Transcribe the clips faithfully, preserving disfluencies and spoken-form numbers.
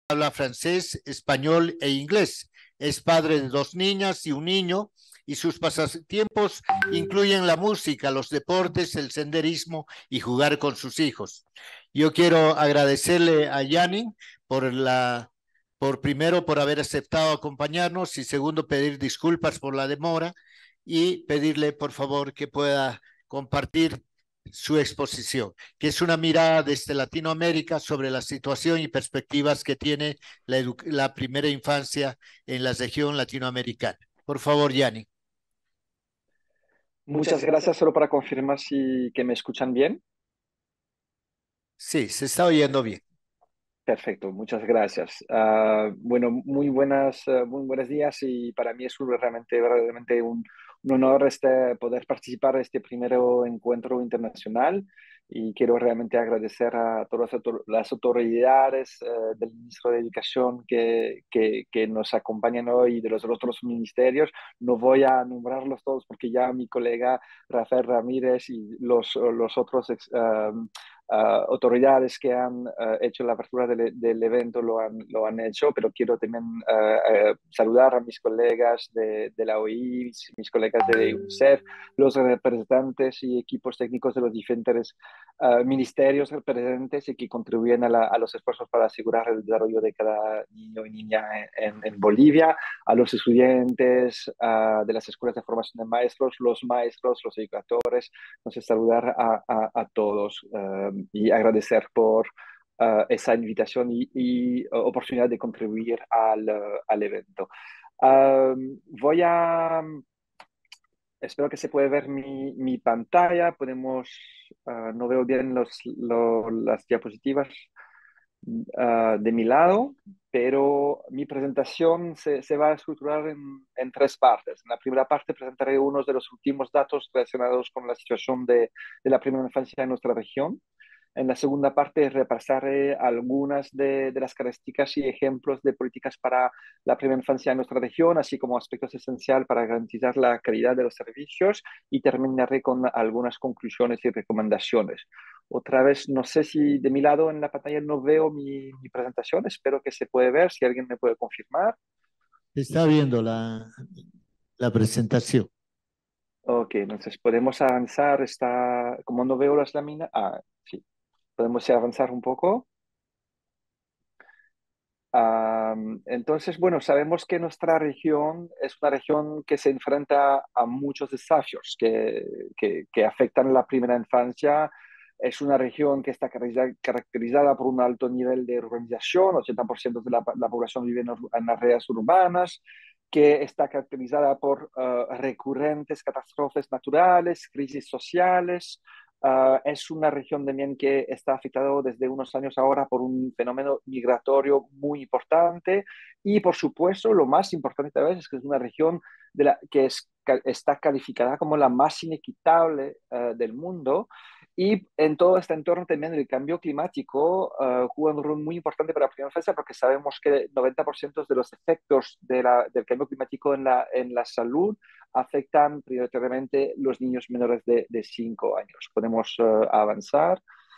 Habla francés, español e inglés. Es padre de dos niñas y un niño y sus pasatiempos incluyen la música, los deportes, el senderismo y jugar con sus hijos. Yo quiero agradecerle a Yanni por la, por primero por haber aceptado acompañarnos y segundo pedir disculpas por la demora y pedirle por favor que pueda compartir su exposición, que es una mirada desde Latinoamérica sobre la situación y perspectivas que tiene la, la primera infancia en la región latinoamericana. Por favor, Yanni. Muchas gracias, solo para confirmar si que me escuchan bien. Sí, se está oyendo bien. Perfecto, muchas gracias. Uh, bueno, muy buenas, uh, muy buenos días y para mí es un, realmente, realmente un, un honor este, poder participar en este primer encuentro internacional y quiero realmente agradecer a todas las autoridades uh, del Ministro de Educación que, que, que nos acompañan hoy y de los otros ministerios. No voy a nombrarlos todos porque ya mi colega Rafael Ramírez y los, los otros uh, Uh, autoridades que han uh, hecho la apertura del, del evento lo han, lo han hecho, pero quiero también uh, uh, saludar a mis colegas de, de la O I, mis, mis colegas de UNICEF, los representantes y equipos técnicos de los diferentes uh, ministerios representantes y que contribuyen a, la, a los esfuerzos para asegurar el desarrollo de cada niño y niña en, en, en Bolivia, a los estudiantes uh, de las escuelas de formación de maestros, los maestros, los educadores, entonces saludar a, a, a todos. Uh, y agradecer por uh, esa invitación y, y uh, oportunidad de contribuir al, uh, al evento. Um, voy a, espero que se pueda ver mi, mi pantalla, podemos, uh, no veo bien los, lo, las diapositivas uh, de mi lado, pero mi presentación se, se va a estructurar en, en tres partes. En la primera parte presentaré unos de los últimos datos relacionados con la situación de, de la primera infancia en nuestra región. En la segunda parte repasaré algunas de, de, las características y ejemplos de políticas para la primera infancia en nuestra región, así como aspectos esenciales para garantizar la calidad de los servicios y terminaré con algunas conclusiones y recomendaciones. Otra vez, no sé si de mi lado en la pantalla no veo mi, mi presentación, espero que se puede ver, si alguien me puede confirmar. Está viendo la, la presentación. Ok, entonces podemos avanzar, está, como no veo las láminas, ah, sí, podemos avanzar un poco. Um, entonces, bueno, sabemos que nuestra región es una región que se enfrenta a muchos desafíos que, que, que afectan la primera infancia. Es una región que está caracterizada por un alto nivel de urbanización, ochenta por ciento de la, la población vive en, en áreas urbanas, que está caracterizada por uh, recurrentes catástrofes naturales, crisis sociales. Uh, es una región también que está afectada desde unos años ahora por un fenómeno migratorio muy importante y, por supuesto, lo más importante tal vez es que es una región de la, que es, está calificada como la más inequitable uh, del mundo y en todo este entorno también el cambio climático uh, juega un rol muy importante para la primera infancia porque sabemos que el noventa por ciento de los efectos de la, del cambio climático en la, en la salud afectan prioritariamente los niños menores de cinco años. Podemos uh, avanzar.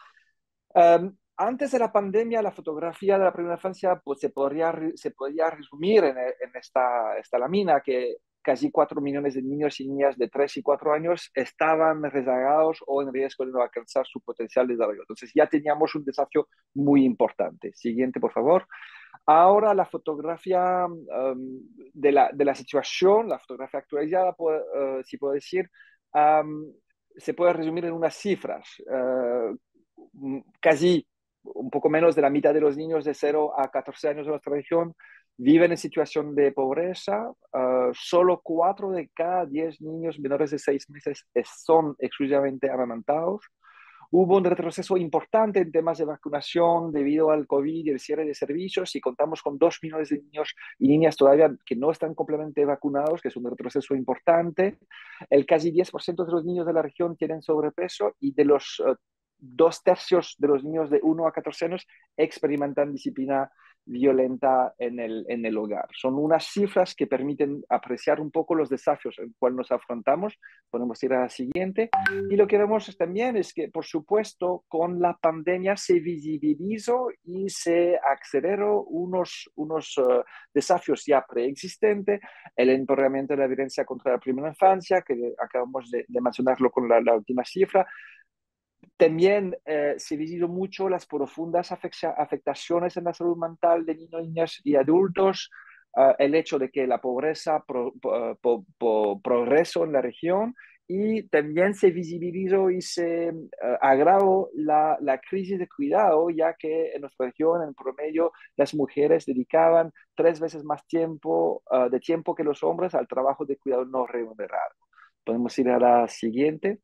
Um, antes de la pandemia, la fotografía de la primera infancia pues, se, podría, se podría resumir en, en esta, esta lámina que casi cuatro millones de niños y niñas de tres y cuatro años estaban rezagados o en riesgo de no alcanzar su potencial de desarrollo. Entonces ya teníamos un desafío muy importante. Siguiente, por favor. Ahora la fotografía um, de, la, de la situación, la fotografía actualizada, puede, uh, si puedo decir, um, se puede resumir en unas cifras. Uh, casi un poco menos de la mitad de los niños de cero a catorce años de nuestra región viven en situación de pobreza. Uh, solo cuatro de cada diez niños menores de seis meses son exclusivamente amamantados. Hubo un retroceso importante en temas de vacunación debido al COVID y el cierre de servicios y contamos con dos millones de niños y niñas todavía que no están completamente vacunados, que es un retroceso importante. El casi diez por ciento de los niños de la región tienen sobrepeso y de los uh, dos tercios de los niños de uno a catorce años experimentan disciplina violenta en el, en el hogar. Son unas cifras que permiten apreciar un poco los desafíos en los cuales nos afrontamos. Podemos ir a la siguiente. Y lo que vemos también es que, por supuesto, con la pandemia se visibilizó y se aceleró unos, unos uh, desafíos ya preexistentes, el empoderamiento de la violencia contra la primera infancia, que acabamos de, de mencionarlo con la, la última cifra. También eh, se visibilizó mucho las profundas afectaciones en la salud mental de niños, niñas y adultos, uh, el hecho de que la pobreza pro, pro, pro, progresó en la región, y también se visibilizó y se uh, agravó la, la crisis de cuidado, ya que en nuestra región, en promedio, las mujeres dedicaban tres veces más tiempo uh, de tiempo que los hombres al trabajo de cuidado no remunerado. Podemos ir a la siguiente.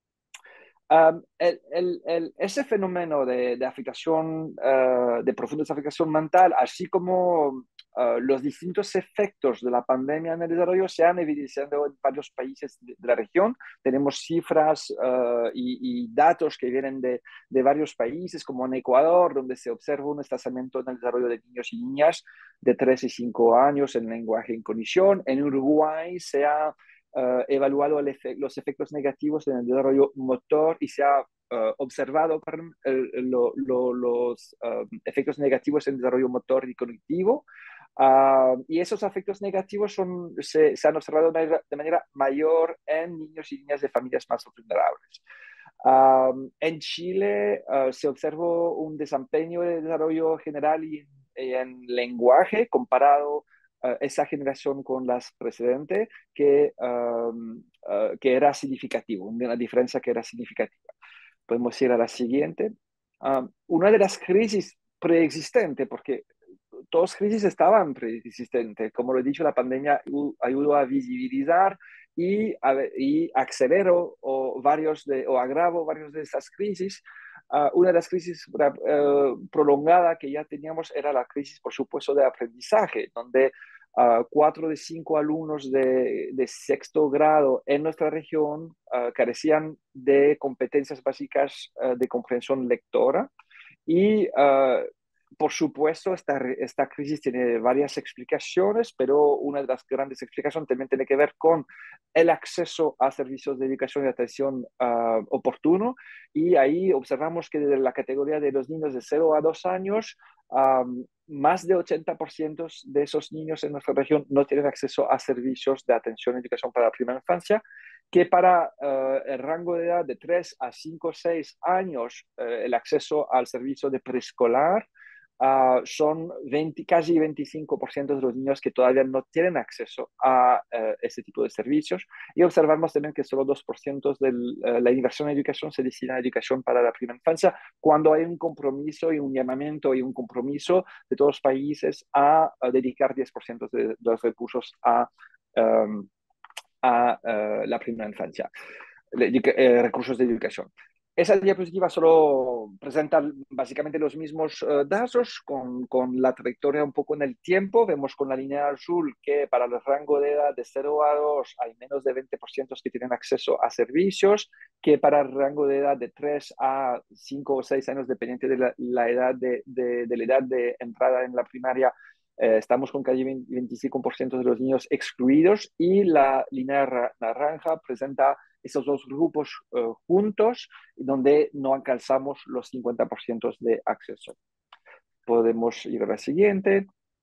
Um, el, el, el, ese fenómeno de, de afectación, uh, de profunda afectación mental, así como uh, los distintos efectos de la pandemia en el desarrollo, se han evidenciado en varios países de, de la región. Tenemos cifras uh, y, y datos que vienen de, de varios países, como en Ecuador, donde se observa un estancamiento en el desarrollo de niños y niñas de tres y cinco años en lenguaje y cognición. En Uruguay se ha Uh, evaluado el efe los efectos negativos en el desarrollo motor y se ha uh, observado perdón, el, lo, lo, los uh, efectos negativos en el desarrollo motor y cognitivo. Uh, y esos efectos negativos son, se, se han observado de manera, de manera mayor en niños y niñas de familias más vulnerables. Uh, en Chile uh, se observó un desempeño de desarrollo general y, y en lenguaje comparado Uh, esa generación con las precedentes, que, um, uh, que era significativo, una diferencia que era significativa. Podemos ir a la siguiente. Um, una de las crisis preexistentes, porque todas crisis estaban preexistentes, como lo he dicho, la pandemia ayudó a visibilizar y, a, y aceleró o, varios de, o agravó varios de esas crisis. Uh, una de las crisis uh, prolongada que ya teníamos era la crisis, por supuesto, de aprendizaje, donde uh, cuatro de cinco alumnos de, de sexto grado en nuestra región uh, carecían de competencias básicas uh, de comprensión lectora. Y uh, por supuesto, esta, esta crisis tiene varias explicaciones, pero una de las grandes explicaciones también tiene que ver con el acceso a servicios de educación y atención uh, oportuno. Y ahí observamos que desde la categoría de los niños de cero a dos años, um, más de ochenta por ciento de esos niños en nuestra región no tienen acceso a servicios de atención y educación para la primera infancia, que para uh, el rango de edad de tres a cinco o seis años, uh, el acceso al servicio de preescolar Uh, son veinte, casi veinticinco por ciento de los niños que todavía no tienen acceso a uh, este tipo de servicios, y observamos también que solo dos por ciento de uh, la inversión en educación se destina a educación para la primera infancia, cuando hay un compromiso y un llamamiento y un compromiso de todos los países a, a dedicar diez por ciento de, de los recursos a, um, a uh, la primera infancia, le, eh, recursos de educación. Esa diapositiva solo presenta básicamente los mismos uh, datos con, con la trayectoria un poco en el tiempo. Vemos con la línea azul que para el rango de edad de cero a dos hay menos de veinte por ciento que tienen acceso a servicios, que para el rango de edad de tres a cinco o seis años, dependiente de la, la edad de, de, de la edad de entrada en la primaria, eh, estamos con casi veinticinco por ciento de los niños excluidos, y la línea naranja presenta esos dos grupos uh, juntos, donde no alcanzamos los cincuenta por ciento de acceso. Podemos ir a la siguiente.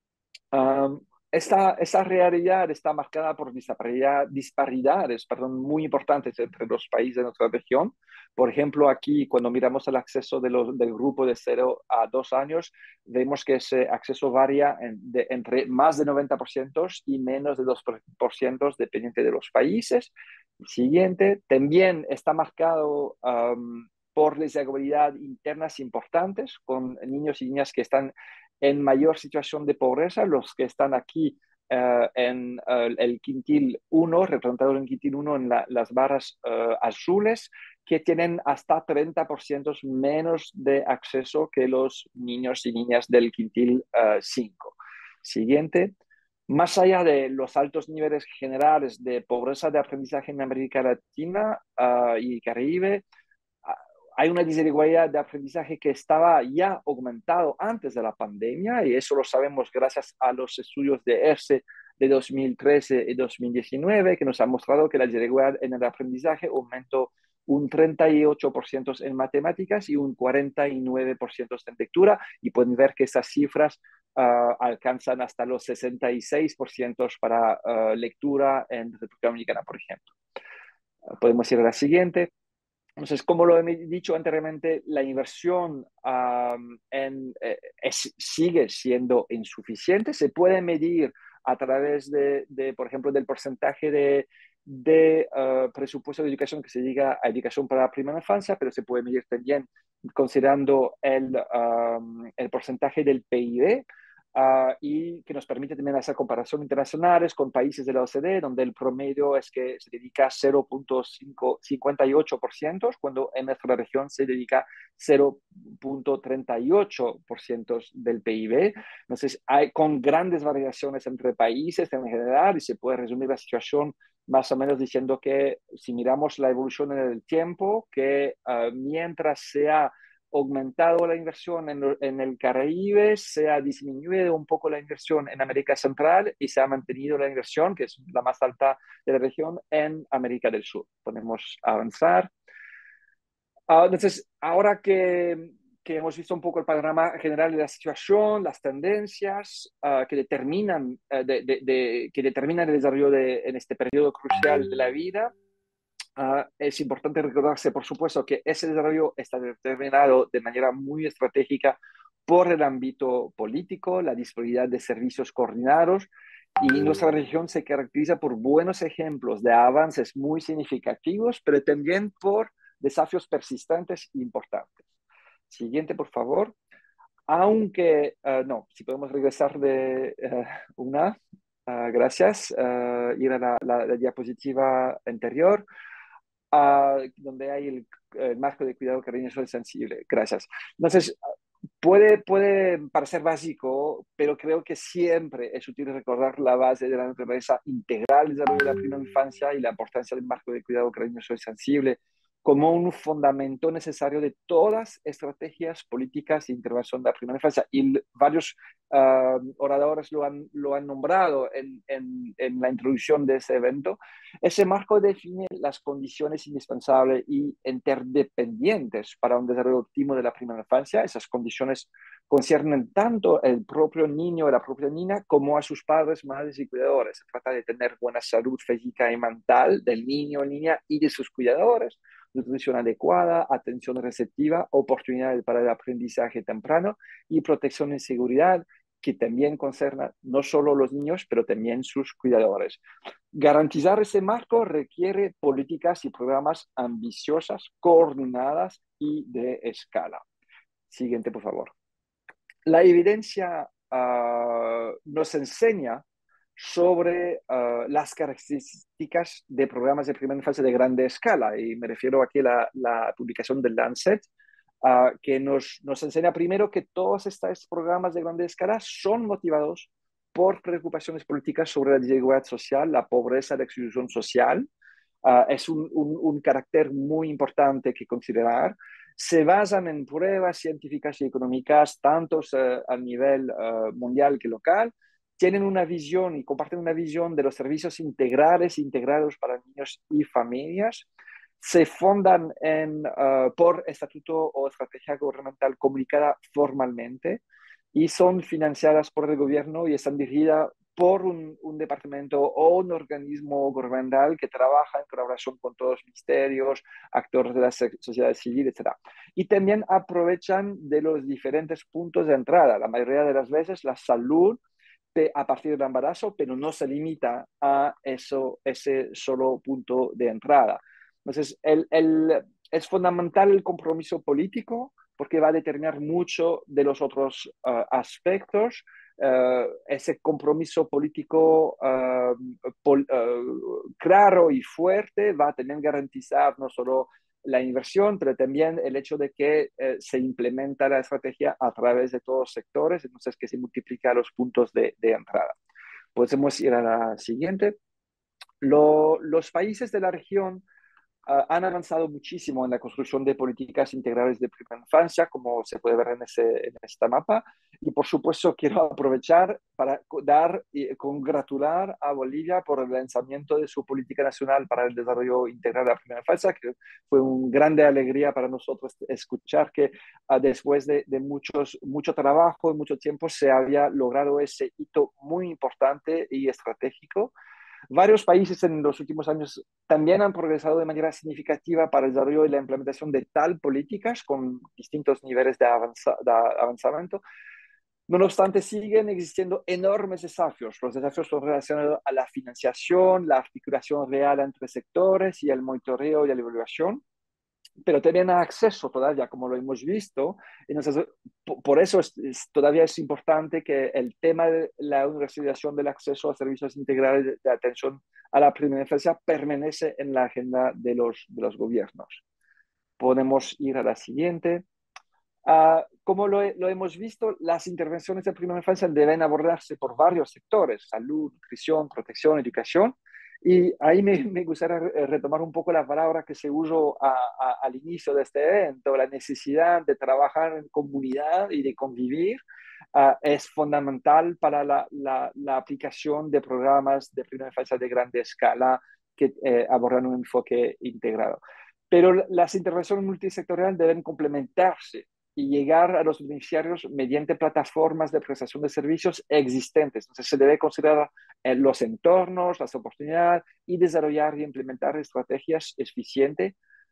Um, esta, esta realidad está marcada por disparidad, disparidades perdón, muy importantes entre los países de nuestra región. Por ejemplo, aquí cuando miramos el acceso de los, del grupo de cero a dos años, vemos que ese acceso varía en, de, entre más de noventa por ciento y menos de dos por ciento dependiente de los países. Siguiente, también está marcado um, por desigualdad internas importantes, con niños y niñas que están en mayor situación de pobreza, los que están aquí uh, en uh, el quintil uno, representado en el quintil uno en la, las barras uh, azules, que tienen hasta treinta por ciento menos de acceso que los niños y niñas del quintil cinco. Uh, Siguiente. Más allá de los altos niveles generales de pobreza de aprendizaje en América Latina uh, y Caribe, hay una desigualdad de aprendizaje que estaba ya aumentado antes de la pandemia y eso lo sabemos gracias a los estudios de E R S E de dos mil trece y dos mil diecinueve que nos han mostrado que la desigualdad en el aprendizaje aumentó un treinta y ocho por ciento en matemáticas y un cuarenta y nueve por ciento en lectura y pueden ver que esas cifras uh, alcanzan hasta los sesenta y seis por ciento para uh, lectura en República Dominicana, por ejemplo. Uh, podemos ir a la siguiente. Entonces, como lo he dicho anteriormente, la inversión um, en, eh, es, sigue siendo insuficiente. Se puede medir a través de, de por ejemplo, del porcentaje de, de uh, presupuesto de educación que se dedica a educación para la primera infancia, pero se puede medir también considerando el, um, el porcentaje del P I B. Uh, y que nos permite también hacer comparaciones internacionales con países de la O C D E, donde el promedio es que se dedica cero punto cincuenta y ocho por ciento, cuando en nuestra región se dedica cero punto treinta y ocho por ciento del P I B. Entonces, hay con grandes variaciones entre países en general, y se puede resumir la situación más o menos diciendo que si miramos la evolución en el tiempo, que uh, mientras sea aumentado la inversión en, en el Caribe, se ha disminuido un poco la inversión en América Central y se ha mantenido la inversión, que es la más alta de la región, en América del Sur. Podemos avanzar. Uh, entonces, ahora que, que hemos visto un poco el panorama general de la situación, las tendencias uh, que, determinan, uh, de, de, de, que determinan el desarrollo de, en este periodo crucial de la vida, Uh, es importante recordarse, por supuesto, que ese desarrollo está determinado de manera muy estratégica por el ámbito político, la disponibilidad de servicios coordinados, y nuestra región se caracteriza por buenos ejemplos de avances muy significativos, pero también por desafíos persistentes e importantes. Siguiente, por favor. Aunque, uh, no, si podemos regresar de uh, una, uh, gracias, uh, ir a la, la, la diapositiva anterior. Uh, donde hay el, el marco de cuidado cariñoso y sensible. Gracias. Entonces, puede, puede parecer básico, pero creo que siempre es útil recordar la base de la naturaleza integral del desarrollo de la primera infancia y la importancia del marco de cuidado cariñoso y sensible como un fundamento necesario de todas estrategias políticas de intervención de la primera infancia. Y varios uh, oradores lo han, lo han nombrado en, en, en la introducción de ese evento. Ese marco define las condiciones indispensables y interdependientes para un desarrollo óptimo de la primera infancia. Esas condiciones conciernen tanto al propio niño o la propia niña como a sus padres, madres y cuidadores. Se trata de tener buena salud física y mental del niño o niña y de sus cuidadores, nutrición adecuada, atención receptiva, oportunidades para el aprendizaje temprano y protección y seguridad, que también concerna no solo los niños, pero también sus cuidadores. Garantizar ese marco requiere políticas y programas ambiciosas, coordinadas y de escala. Siguiente, por favor. La evidencia uh, nos enseña sobre uh, las características de programas de primera infancia de grande escala, y me refiero aquí a la, la publicación del Lancet, uh, que nos, nos enseña primero que todos estos programas de grande escala son motivados por preocupaciones políticas sobre la desigualdad social, la pobreza, la exclusión social. Uh, es un, un, un carácter muy importante que considerar. Se basan en pruebas científicas y económicas, tanto uh, a nivel uh, mundial que local. Tienen una visión y comparten una visión de los servicios integrales integrados para niños y familias. Se fundan en, uh, por estatuto o estrategia gubernamental comunicada formalmente y son financiadas por el gobierno y están dirigidas por un, un departamento o un organismo gubernamental que trabaja en colaboración con todos los ministerios, actores de la sociedad civil, etcétera. Y también aprovechan de los diferentes puntos de entrada. La mayoría de las veces la salud a partir del embarazo, pero no se limita a eso, ese solo punto de entrada. Entonces, el, el, es fundamental el compromiso político porque va a determinar mucho de los otros uh, aspectos. Uh, ese compromiso político uh, pol, uh, claro y fuerte va a también garantizar no solo la inversión, pero también el hecho de que eh, se implementa la estrategia a través de todos los sectores, entonces que se multiplica los puntos de, de entrada. Podemos ir a la siguiente. Lo, los países de la región uh, han avanzado muchísimo en la construcción de políticas integrales de primera infancia, como se puede ver en, ese, en esta mapa. Y por supuesto quiero aprovechar para dar y congratular a Bolivia por el lanzamiento de su política nacional para el desarrollo integral de la primera infancia, que fue una grande alegría para nosotros escuchar que uh, después de, de muchos, mucho trabajo y mucho tiempo se había logrado ese hito muy importante y estratégico. Varios países en los últimos años también han progresado de manera significativa para el desarrollo y la implementación de tal políticas con distintos niveles de, avanza, de avanzamiento. No obstante, siguen existiendo enormes desafíos. Los desafíos son relacionados a la financiación, la articulación real entre sectores y el monitoreo y la evaluación, pero también a acceso todavía, como lo hemos visto. Entonces, por eso es, es, todavía es importante que el tema de la universalización del acceso a servicios integrales de, de atención a la primera infancia permanece en la agenda de los, de los gobiernos. Podemos ir a la siguiente. Uh, como lo, lo hemos visto, las intervenciones de primera infancia deben abordarse por varios sectores: salud, nutrición, protección, educación. Y ahí me, me gustaría retomar un poco la palabra que se usó a, a, al inicio de este evento: la necesidad de trabajar en comunidad y de convivir uh, es fundamental para la, la, la aplicación de programas de primera infancia de grande escala que eh, abordan un enfoque integrado. Pero las intervenciones multisectoriales deben complementarse y llegar a los beneficiarios mediante plataformas de prestación de servicios existentes. Entonces, se debe considerar eh, los entornos, las oportunidades y desarrollar y implementar estrategias eficientes,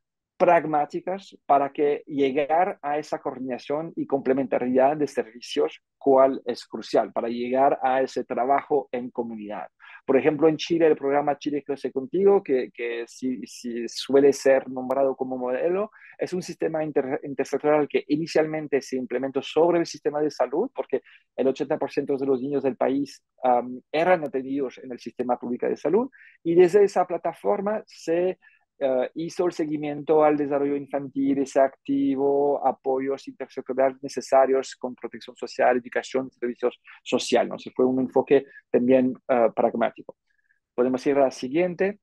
pragmáticas, para que llegar a esa coordinación y complementariedad de servicios, cual es crucial para llegar a ese trabajo en comunidad. Por ejemplo, en Chile, el programa Chile Crece Contigo, que, que si, si suele ser nombrado como modelo, es un sistema inter, intersectorial que inicialmente se implementó sobre el sistema de salud, porque el ochenta por ciento de los niños del país um, eran atendidos en el sistema público de salud, y desde esa plataforma se Uh, hizo el seguimiento al desarrollo infantil, ese activo, apoyos intersectoriales necesarios con protección social, educación, servicios sociales, ¿no? Se fue un enfoque también uh, pragmático. Podemos ir a la siguiente.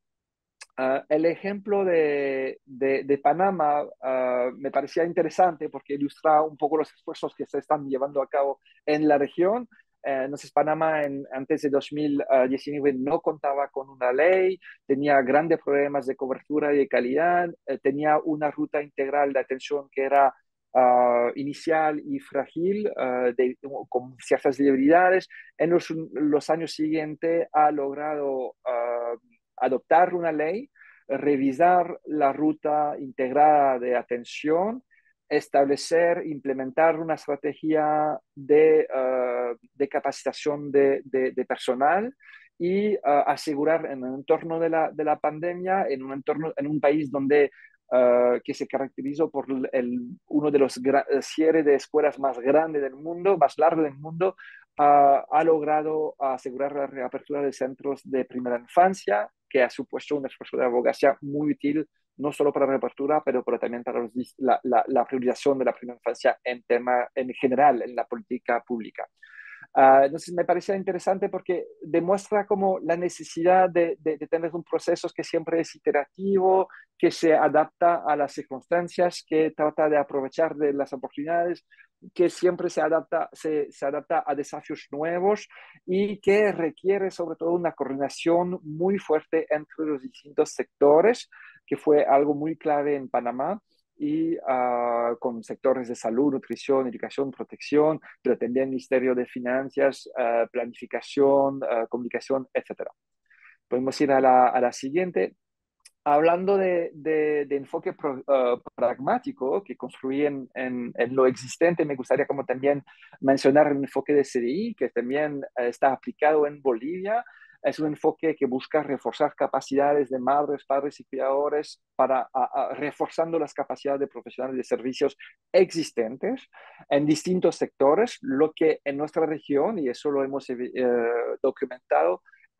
Uh, el ejemplo de, de, de Panamá uh, me parecía interesante porque ilustra un poco los esfuerzos que se están llevando a cabo en la región. Eh, entonces, Panamá en, antes de dos mil diecinueve no contaba con una ley, tenía grandes problemas de cobertura y de calidad, eh, tenía una ruta integral de atención que era uh, inicial y frágil, uh, de, con ciertas debilidades. En los, los años siguientes ha logrado uh, adoptar una ley, revisar la ruta integrada de atención, establecer, implementar una estrategia de, uh, de capacitación de, de, de personal y uh, asegurar en el entorno de la, de la pandemia, en un, entorno, en un país donde, uh, que se caracterizó por el, uno de los cierres de escuelas más grandes del mundo, más largo del mundo, uh, ha logrado asegurar la reapertura de centros de primera infancia, que ha supuesto un esfuerzo de abogacía muy útil no solo para la reapertura, pero, pero también para los, la, la, la priorización de la primera infancia en, tema, en general en la política pública. Uh, entonces me parecía interesante porque demuestra como la necesidad de, de, de tener un proceso que siempre es iterativo, que se adapta a las circunstancias, que trata de aprovechar de las oportunidades, que siempre se adapta, se, se adapta a desafíos nuevos y que requiere sobre todo una coordinación muy fuerte entre los distintos sectores, que fue algo muy clave en Panamá, y uh, con sectores de salud, nutrición, educación, protección, pero también Ministerio de Finanzas, uh, planificación, uh, comunicación, etcétera. Podemos ir a la, a la siguiente. Hablando de, de, de enfoque pro, uh, pragmático que construí en, en, en lo existente, me gustaría como también mencionar el enfoque de C D I, que también uh, está aplicado en Bolivia. Es un enfoque que busca reforzar capacidades de madres, padres y cuidadores para a, a, reforzando las capacidades de profesionales de servicios existentes en distintos sectores, lo que en nuestra región, y eso lo hemos eh, documentado,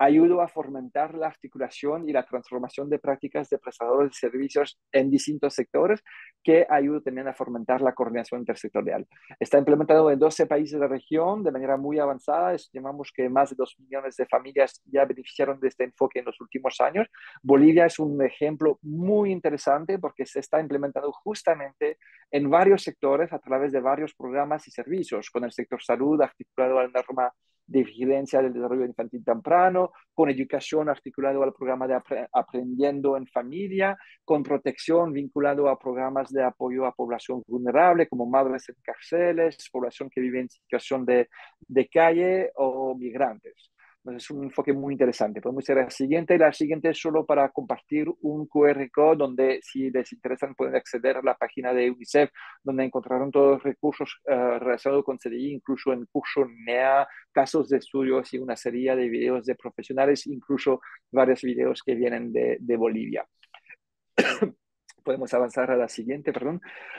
ayudo a fomentar la articulación y la transformación de prácticas de prestadores de servicios en distintos sectores, que ayuda también a fomentar la coordinación intersectorial. Está implementado en doce países de la región de manera muy avanzada. Estimamos que más de dos millones de familias ya beneficiaron de este enfoque en los últimos años. Bolivia es un ejemplo muy interesante porque se está implementando justamente en varios sectores a través de varios programas y servicios, con el sector salud articulado a la norma de vigilancia del desarrollo infantil temprano, con educación articulado al programa de apre Aprendiendo en Familia, con protección vinculado a programas de apoyo a población vulnerable, como madres en cárceles, población que vive en situación de, de calle o migrantes. Entonces, es un enfoque muy interesante. Podemos ir a la siguiente. La siguiente es solo para compartir un cu erre code donde, si les interesan, pueden acceder a la página de UNICEF, donde encontrarán todos los recursos uh, relacionados con C D I, incluso en curso N E A, casos de estudios y una serie de videos de profesionales, incluso varios videos que vienen de, de Bolivia. Podemos avanzar a la siguiente, perdón.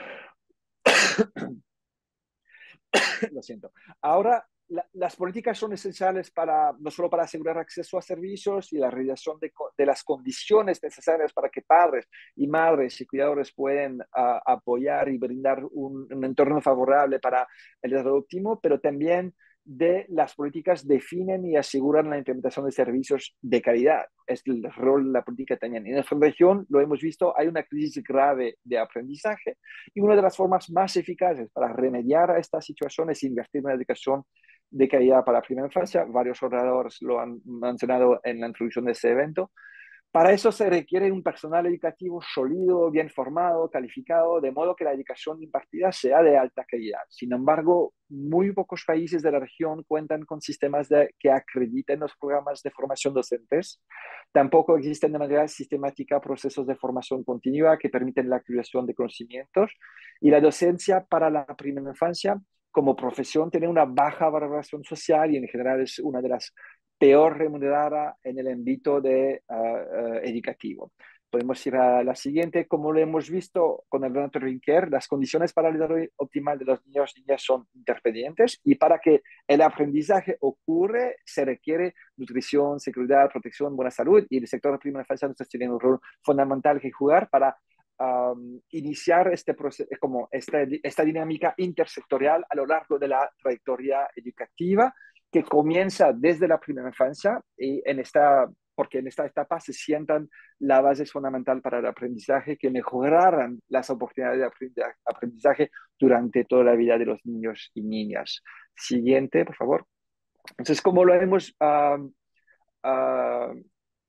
Lo siento. Ahora, la, las políticas son esenciales para, no solo para asegurar acceso a servicios y la realización de, de las condiciones necesarias para que padres y madres y cuidadores puedan uh, apoyar y brindar un, un entorno favorable para el desarrollo óptimo, pero también de las políticas definen y aseguran la implementación de servicios de calidad. Es el rol de la política también. En nuestra región, lo hemos visto, hay una crisis grave de aprendizaje y una de las formas más eficaces para remediar a esta situación es invertir en la educación de calidad para la primera infancia. Varios oradores lo han mencionado en la introducción de este evento. Para eso se requiere un personal educativo sólido, bien formado, calificado, de modo que la educación impartida sea de alta calidad. Sin embargo, muy pocos países de la región cuentan con sistemas de, que acrediten los programas de formación docentes. Tampoco existen de manera sistemática procesos de formación continua que permiten la actualización de conocimientos. Y la docencia para la primera infancia como profesión tiene una baja valoración social y en general es una de las peor remunerada en el ámbito de, uh, uh, educativo. Podemos ir a la siguiente. Como lo hemos visto con el Donato Rinker, las condiciones para el desarrollo optimal de los niños y niñas son interdependientes y para que el aprendizaje ocurra se requiere nutrición, seguridad, protección, buena salud, y el sector de primera infancia tiene un rol fundamental que jugar para Um, iniciar este proceso, como esta, esta dinámica intersectorial a lo largo de la trayectoria educativa que comienza desde la primera infancia y en esta, porque en esta etapa se sientan la base fundamental para el aprendizaje que mejorarán las oportunidades de aprendizaje durante toda la vida de los niños y niñas. Siguiente, por favor. Entonces, como lo hemos... Uh, uh,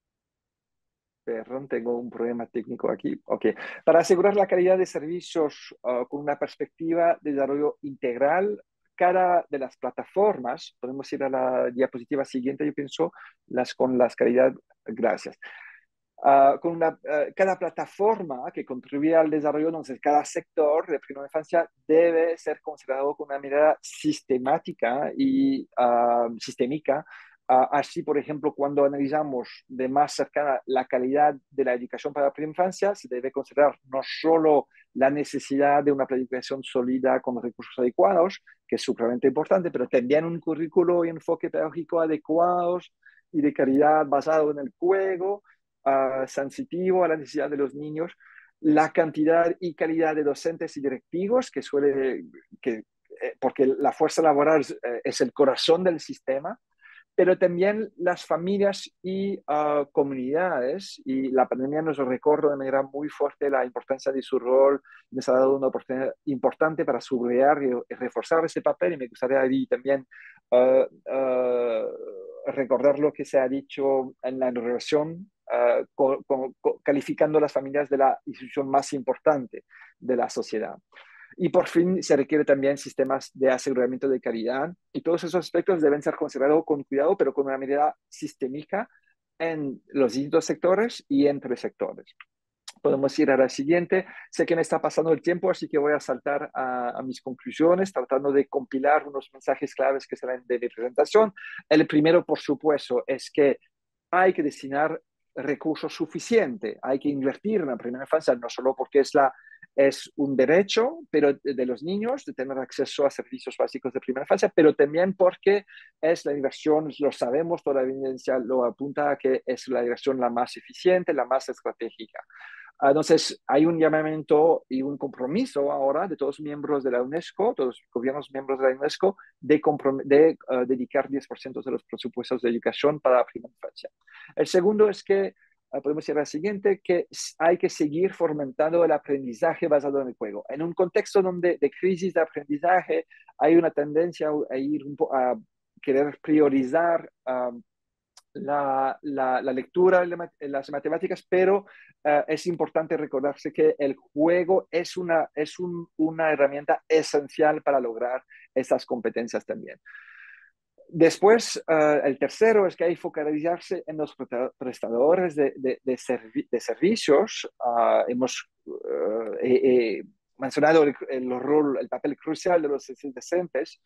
Perdón, tengo un problema técnico aquí. Ok. Para asegurar la calidad de servicios uh, con una perspectiva de desarrollo integral, cada de las plataformas, podemos ir a la diapositiva siguiente, yo pienso, las con las calidad, gracias. Uh, con una, uh, cada plataforma que contribuye al desarrollo, entonces cada sector de primera infancia debe ser considerado con una mirada sistemática y uh, sistémica. Uh, así, por ejemplo, cuando analizamos de más cercana la calidad de la educación para la primera infancia, se debe considerar no solo la necesidad de una planificación sólida con recursos adecuados, que es supremamente importante, pero también un currículo y enfoque pedagógico adecuados y de calidad basado en el juego, Uh, sensitivo a la necesidad de los niños, la cantidad y calidad de docentes y directivos, que suele, que, eh, porque la fuerza laboral es, eh, es el corazón del sistema, pero también las familias y uh, comunidades, y la pandemia nos recuerda de manera muy fuerte la importancia de su rol, nos ha dado una oportunidad importante para subrayar y reforzar ese papel, y me gustaría ahí también uh, uh, recordar lo que se ha dicho en la inauguración, uh, co co co calificando las familias de la institución más importante de la sociedad. Y por fin se requiere también sistemas de aseguramiento de calidad y todos esos aspectos deben ser considerados con cuidado, pero con una mirada sistémica en los distintos sectores y entre sectores. Podemos ir a la siguiente. Sé que me está pasando el tiempo, así que voy a saltar a, a mis conclusiones, tratando de compilar unos mensajes claves que salen de mi presentación. El primero, por supuesto, es que hay que destinar recursos suficientes, hay que invertir en la primera infancia, no solo porque es la es un derecho pero de, de los niños de tener acceso a servicios básicos de primera infancia, pero también porque es la inversión, lo sabemos, toda la evidencia lo apunta a que es la inversión la más eficiente, la más estratégica. Entonces, hay un llamamiento y un compromiso ahora de todos los miembros de la UNESCO, todos los gobiernos miembros de la UNESCO, de, de uh, dedicar diez por ciento de los presupuestos de educación para la primera infancia. El segundo es que, uh, podemos decir al siguiente, que hay que seguir fomentando el aprendizaje basado en el juego. En un contexto donde, de crisis de aprendizaje, hay una tendencia a, ir un a querer priorizar um, La, la, la, lectura, las matemáticas, pero uh, es importante recordarse que el juego es, una, es un, una herramienta esencial para lograr esas competencias también. Después, uh, el tercero es que hay que focalizarse en los prestadores de, de, de, servi de servicios. Uh, hemos uh, eh, eh, mencionado el, el, rol, el papel crucial de los docentes,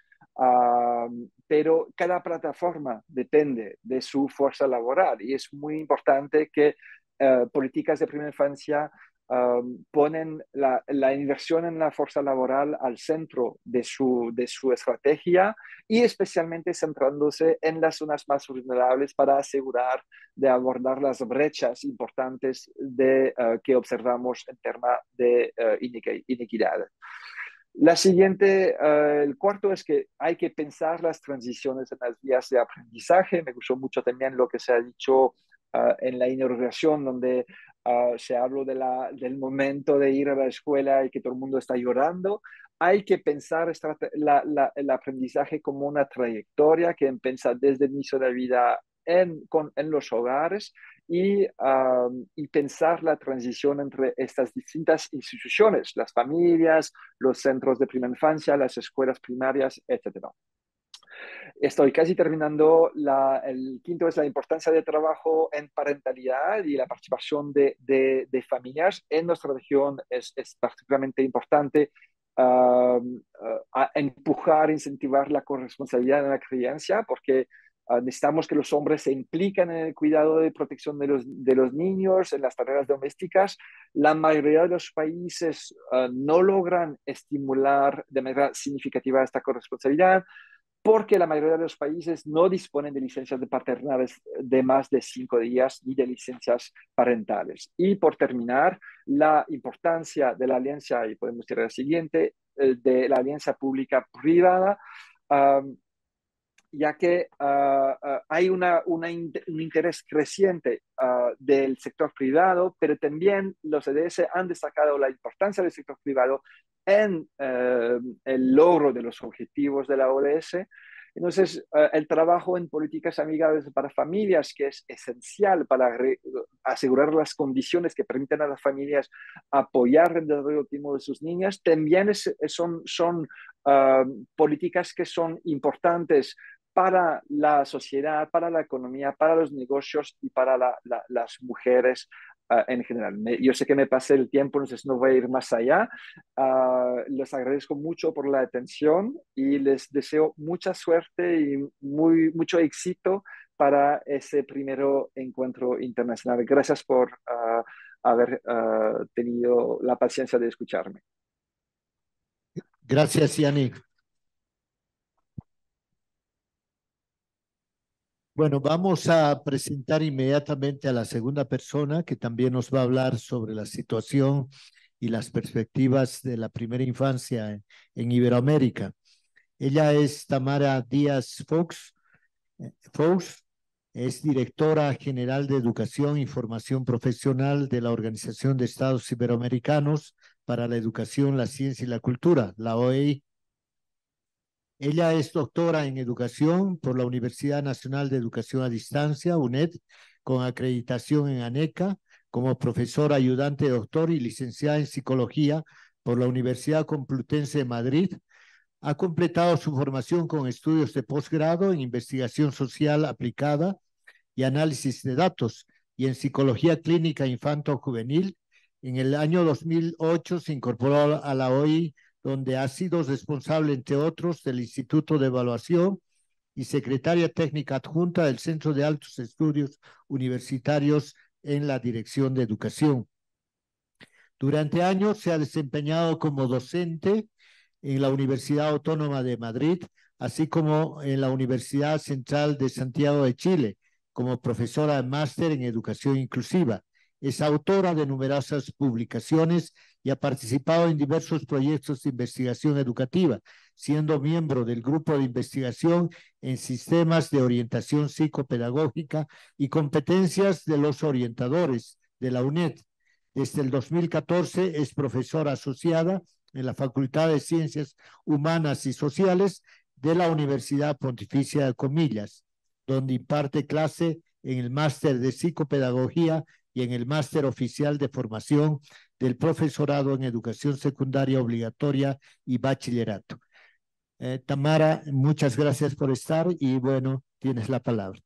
uh, pero cada plataforma depende de su fuerza laboral y es muy importante que uh, políticas de primera infancia Um, ponen la, la inversión en la fuerza laboral al centro de su, de su estrategia y especialmente centrándose en las zonas más vulnerables para asegurar de abordar las brechas importantes de, uh, que observamos en términos de uh, inequidad. La siguiente, uh, el cuarto es que hay que pensar las transiciones en las vías de aprendizaje. Me gustó mucho también lo que se ha dicho Uh, en la inauguración, donde uh, se habló de la, del momento de ir a la escuela y que todo el mundo está llorando. Hay que pensar la, la, el aprendizaje como una trayectoria que empieza desde el inicio de la vida en, con, en los hogares y, uh, y pensar la transición entre estas distintas instituciones, las familias, los centros de primera infancia, las escuelas primarias, etcétera. Estoy casi terminando. La, el quinto es la importancia del trabajo en parentalidad y la participación de, de, de familias. En nuestra región es, es particularmente importante uh, uh, a empujar, incentivar la corresponsabilidad en la crianza, porque uh, necesitamos que los hombres se impliquen en el cuidado y protección de los, de los niños, en las tareas domésticas. La mayoría de los países uh, no logran estimular de manera significativa esta corresponsabilidad, porque la mayoría de los países no disponen de licencias de paternales de más de cinco días ni de licencias parentales. Y por terminar, la importancia de la alianza, y podemos decir la siguiente, de la alianza pública-privada, um, ya que uh, uh, hay una, una in un interés creciente uh, del sector privado, pero también los E D S han destacado la importancia del sector privado en uh, el logro de los objetivos de la O D S. Entonces, uh, el trabajo en políticas amigables para familias, que es esencial para asegurar las condiciones que permiten a las familias apoyar el desarrollo óptimo de sus niñas, también es, son, son uh, políticas que son importantes para la sociedad, para la economía, para los negocios y para la, la, las mujeres uh, en general. Me, yo sé que me pasé el tiempo, entonces no voy a ir más allá. Uh, les agradezco mucho por la atención y les deseo mucha suerte y muy, mucho éxito para ese primer encuentro internacional. Gracias por uh, haber uh, tenido la paciencia de escucharme. Gracias, Yannick. Bueno, vamos a presentar inmediatamente a la segunda persona que también nos va a hablar sobre la situación y las perspectivas de la primera infancia en, en Iberoamérica. Ella es Tamara Díaz Fox. Fox es directora general de Educación y Formación Profesional de la Organización de Estados Iberoamericanos para la Educación, la Ciencia y la Cultura, la O E I. Ella es doctora en Educación por la Universidad Nacional de Educación a Distancia, U N E D, con acreditación en ANECA, como profesora ayudante doctor y licenciada en Psicología por la Universidad Complutense de Madrid. Ha completado su formación con estudios de posgrado en Investigación Social Aplicada y Análisis de Datos y en Psicología Clínica Infanto-Juvenil. En el año dos mil ocho se incorporó a la O E I, donde ha sido responsable, entre otros, del Instituto de Evaluación y secretaria técnica adjunta del Centro de Altos Estudios Universitarios en la Dirección de Educación. Durante años se ha desempeñado como docente en la Universidad Autónoma de Madrid, así como en la Universidad Central de Santiago de Chile, como profesora de máster en educación inclusiva. Es autora de numerosas publicaciones y ha participado en diversos proyectos de investigación educativa, siendo miembro del grupo de investigación en sistemas de orientación psicopedagógica y competencias de los orientadores de la UNED. Desde el dos mil catorce es profesora asociada en la Facultad de Ciencias Humanas y Sociales de la Universidad Pontificia de Comillas, donde imparte clase en el máster de psicopedagogía y en el máster oficial de formación del profesorado en educación secundaria obligatoria y bachillerato. Eh, Tamara, muchas gracias por estar y bueno, tienes la palabra.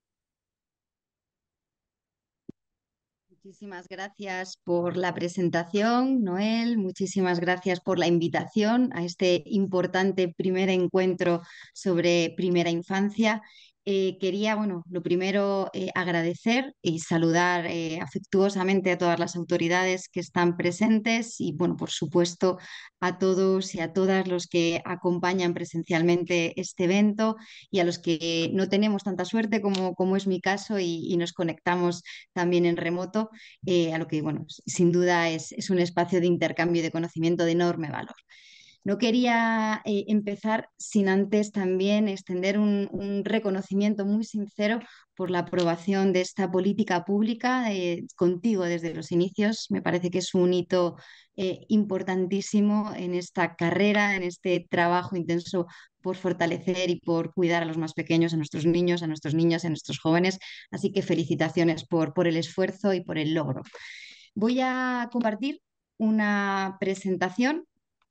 Muchísimas gracias por la presentación, Noel. Muchísimas gracias por la invitación a este importante primer encuentro sobre primera infancia. Eh, quería, bueno, lo primero, eh, agradecer y saludar eh, afectuosamente a todas las autoridades que están presentes y, bueno, por supuesto, a todos y a todas los que acompañan presencialmente este evento y a los que no tenemos tanta suerte como, como es mi caso y, y nos conectamos también en remoto, eh, a lo que, bueno, sin duda es, es un espacio de intercambio y de conocimiento de enorme valor. No quería eh, empezar sin antes también extender un, un, reconocimiento muy sincero por la aprobación de esta política pública eh, contigo desde los inicios. Me parece que es un hito eh, importantísimo en esta carrera, en este trabajo intenso por fortalecer y por cuidar a los más pequeños, a nuestros niños, a nuestros niños, a nuestros jóvenes. Así que felicitaciones por, por el esfuerzo y por el logro. Voy a compartir una presentación.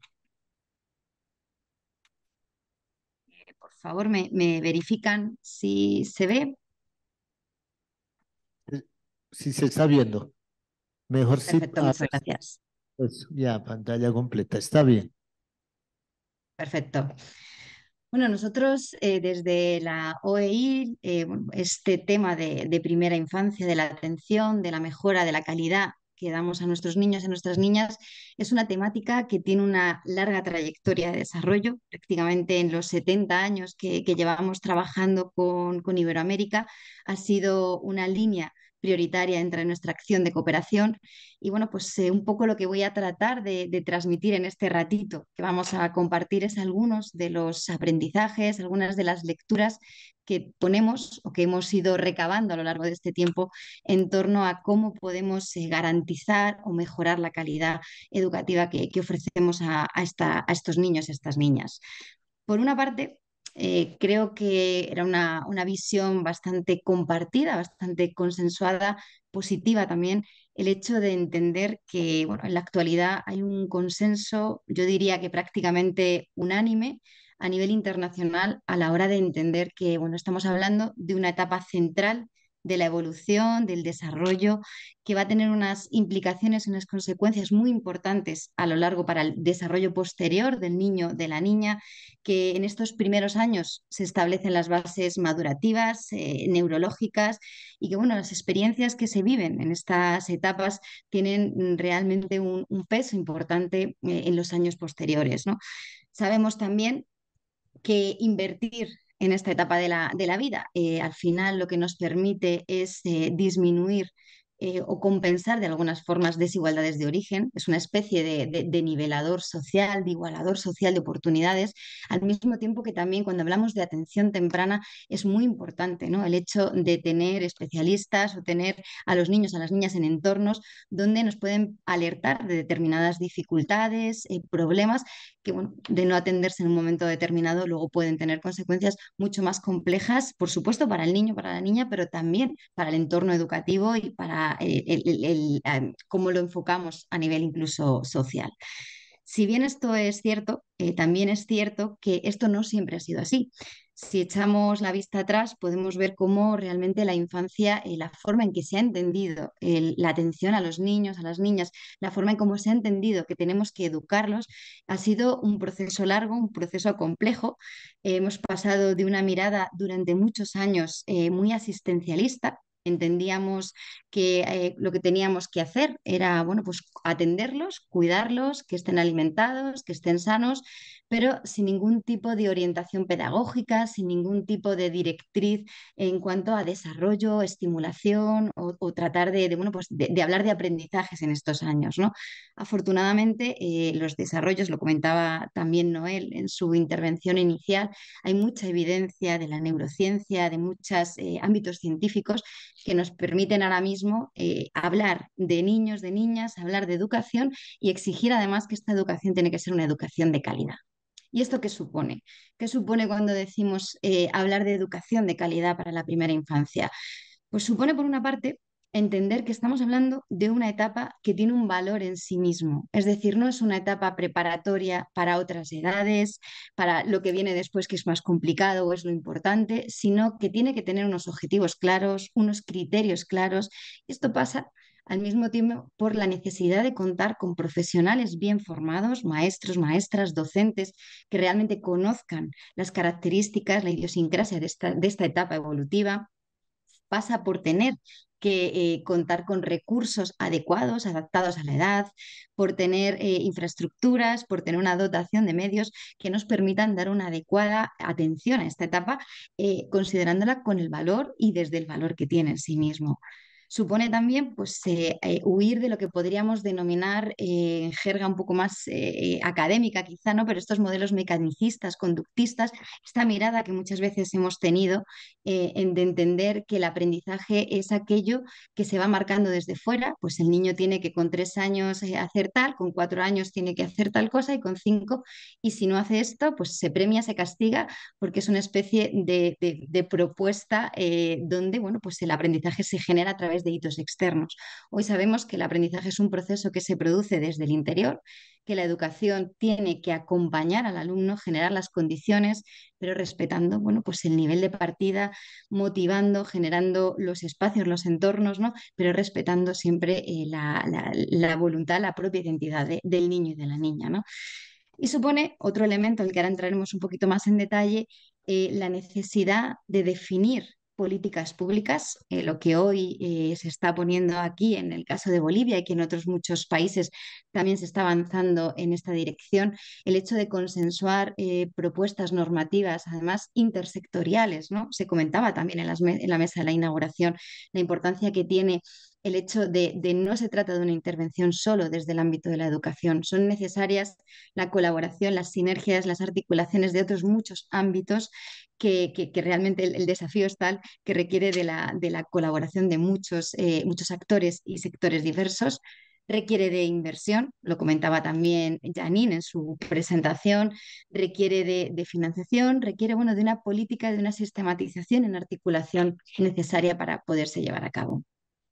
Por favor, me, me verifican si se ve. Si se está viendo. Mejor sí. Perfecto, muchas gracias. Pues ya, pantalla completa. Está bien. Perfecto. Bueno, nosotros eh, desde la O E I, eh, este tema de, de primera infancia, de la atención, de la mejora de la calidad que damos a nuestros niños y a nuestras niñas, es una temática que tiene una larga trayectoria de desarrollo. Prácticamente en los setenta años que, que llevamos trabajando con, con Iberoamérica, ha sido una línea prioritaria entre nuestra acción de cooperación. Y bueno, pues eh, un poco lo que voy a tratar de, de transmitir en este ratito que vamos a compartir es algunos de los aprendizajes, algunas de las lecturas que ponemos o que hemos ido recabando a lo largo de este tiempo en torno a cómo podemos eh, garantizar o mejorar la calidad educativa que, que ofrecemos a, a, esta, a estos niños y a estas niñas. Por una parte, eh, creo que era una, una visión bastante compartida, bastante consensuada, positiva también, el hecho de entender que, bueno, en la actualidad hay un consenso, yo diría que prácticamente unánime a nivel internacional a la hora de entender que, bueno, estamos hablando de una etapa central de la evolución, del desarrollo, que va a tener unas implicaciones, unas consecuencias muy importantes a lo largo para el desarrollo posterior del niño, de la niña, que en estos primeros años se establecen las bases madurativas, eh, neurológicas, y que, bueno, las experiencias que se viven en estas etapas tienen realmente un, un peso importante eh, en los años posteriores, ¿no? Sabemos también que invertir en esta etapa de la, de la vida, eh, al final lo que nos permite es eh, disminuir eh, o compensar de algunas formas desigualdades de origen. Es una especie de, de, de nivelador social, de igualador social de oportunidades, al mismo tiempo que también cuando hablamos de atención temprana es muy importante, ¿no? El hecho de tener especialistas o tener a los niños, a las niñas en entornos donde nos pueden alertar de determinadas dificultades, eh, problemas que, bueno, de no atenderse en un momento determinado luego pueden tener consecuencias mucho más complejas, por supuesto, para el niño, para la niña, pero también para el entorno educativo y para el, el, el, el, el cómo lo enfocamos a nivel incluso social. Si bien esto es cierto, eh, también es cierto que esto no siempre ha sido así. Si echamos la vista atrás, podemos ver cómo realmente la infancia, eh, la forma en que se ha entendido el, la atención a los niños, a las niñas, la forma en cómo se ha entendido que tenemos que educarlos, ha sido un proceso largo, un proceso complejo. Eh, hemos pasado de una mirada durante muchos años eh, muy asistencialista, Entendíamos que eh, lo que teníamos que hacer era, bueno, pues atenderlos, cuidarlos, que estén alimentados, que estén sanos, pero sin ningún tipo de orientación pedagógica, sin ningún tipo de directriz en cuanto a desarrollo, estimulación o, o tratar de, de, bueno, pues de, de hablar de aprendizajes en estos años, ¿no? Afortunadamente, eh, los desarrollos, lo comentaba también Noel en su intervención inicial, hay mucha evidencia de la neurociencia, de muchos eh, ámbitos científicos que nos permiten ahora mismo eh, hablar de niños, de niñas, hablar de educación y exigir además que esta educación tiene que ser una educación de calidad. ¿Y esto qué supone? ¿Qué supone cuando decimos eh, hablar de educación de calidad para la primera infancia? Pues supone, por una parte, entender que estamos hablando de una etapa que tiene un valor en sí mismo. Es decir, no es una etapa preparatoria para otras edades, para lo que viene después, que es más complicado o es lo importante, sino que tiene que tener unos objetivos claros, unos criterios claros. Esto pasa al mismo tiempo por la necesidad de contar con profesionales bien formados, maestros, maestras, docentes, que realmente conozcan las características, la idiosincrasia de esta, de esta etapa evolutiva. Pasa por tener que eh, contar con recursos adecuados, adaptados a la edad, por tener eh, infraestructuras, por tener una dotación de medios que nos permitan dar una adecuada atención a esta etapa, eh, considerándola con el valor y desde el valor que tiene en sí mismo. Supone también pues, eh, eh, huir de lo que podríamos denominar eh, en jerga un poco más eh, académica quizá, ¿no? Pero estos modelos mecanicistas, conductistas, esta mirada que muchas veces hemos tenido eh, en de entender que el aprendizaje es aquello que se va marcando desde fuera, pues el niño tiene que con tres años eh, hacer tal, con cuatro años tiene que hacer tal cosa y con cinco, y si no hace esto, pues se premia, se castiga, porque es una especie de, de, de propuesta eh, donde, bueno, pues el aprendizaje se genera a través de hitos externos. Hoy sabemos que el aprendizaje es un proceso que se produce desde el interior, que la educación tiene que acompañar al alumno, generar las condiciones, pero respetando, bueno, pues el nivel de partida, motivando, generando los espacios, los entornos, ¿no? Pero respetando siempre eh, la, la, la, voluntad, la propia identidad de, del niño y de la niña, ¿no? Y supone otro elemento, al que ahora entraremos un poquito más en detalle, eh, la necesidad de definir políticas públicas, eh, lo que hoy eh, se está poniendo aquí en el caso de Bolivia y que en otros muchos países también se está avanzando en esta dirección, el hecho de consensuar eh, propuestas normativas, además intersectoriales, ¿no? Se comentaba también en, las me en la mesa de la inauguración la importancia que tiene el hecho de, de no se trata de una intervención solo desde el ámbito de la educación, son necesarias la colaboración, las sinergias, las articulaciones de otros muchos ámbitos que, que, que realmente el, el, desafío es tal que requiere de la, de la colaboración de muchos, eh, muchos actores y sectores diversos. Requiere de inversión, lo comentaba también Janine en su presentación, requiere de, de financiación, requiere bueno, de una política, de una sistematización en articulación necesaria para poderse llevar a cabo.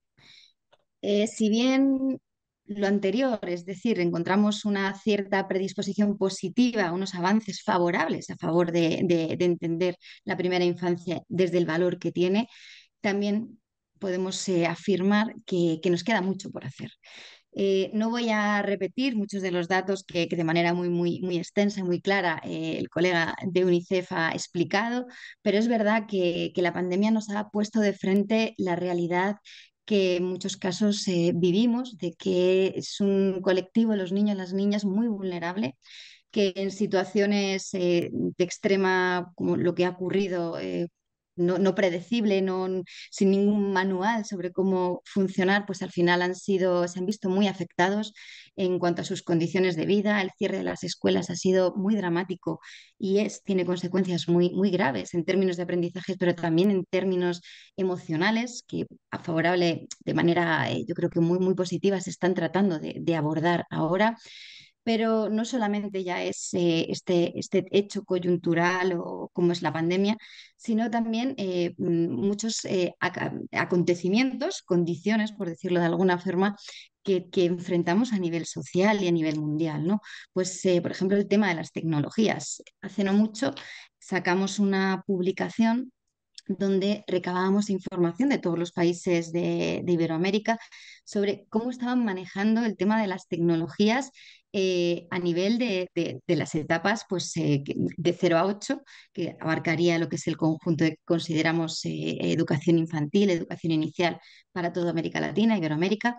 Eh, si bien lo anterior, es decir, encontramos una cierta predisposición positiva, unos avances favorables a favor de, de, de entender la primera infancia desde el valor que tiene, también podemos eh, afirmar que, que nos queda mucho por hacer. Eh, no voy a repetir muchos de los datos que, que de manera muy, muy, muy extensa y muy clara eh, el colega de UNICEF ha explicado, pero es verdad que, que la pandemia nos ha puesto de frente la realidad que en muchos casos eh, vivimos, de que es un colectivo, los niños y las niñas, muy vulnerable, que en situaciones eh, de extrema, como lo que ha ocurrido, eh, no, no predecible, no, sin ningún manual sobre cómo funcionar, pues al final han sido, se han visto muy afectados en cuanto a sus condiciones de vida. El cierre de las escuelas ha sido muy dramático y es, tiene consecuencias muy, muy graves en términos de aprendizaje, pero también en términos emocionales, que a favorable, de manera eh, yo creo que muy, muy positiva, se están tratando de, de abordar ahora. Pero no solamente ya es eh, este, este hecho coyuntural o como es la pandemia, sino también eh, muchos eh, ac acontecimientos, condiciones, por decirlo de alguna forma, que, que, enfrentamos a nivel social y a nivel mundial, ¿no? Pues, eh, por ejemplo, el tema de las tecnologías. Hace no mucho sacamos una publicación donde recabábamos información de todos los países de, de Iberoamérica sobre cómo estaban manejando el tema de las tecnologías eh, a nivel de, de- de las etapas pues, eh, que- de cero a ocho, que abarcaría lo que es el conjunto que consideramos eh, educación infantil, educación inicial para toda América Latina, Iberoamérica.